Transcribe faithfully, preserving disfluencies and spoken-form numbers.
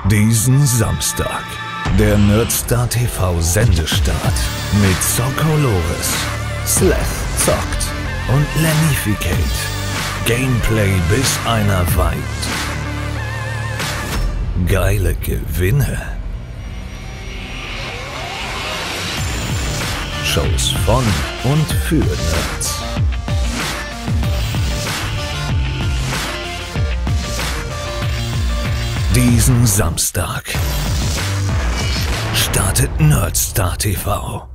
Diesen Samstag der Nerdstar T V Sendestart mit Zocolores, Sleth zockt und Lamificate. Gameplay bis einer weint. Geile Gewinne. Shows von und für Nerds. Diesen Samstag startet Nerdstar T V.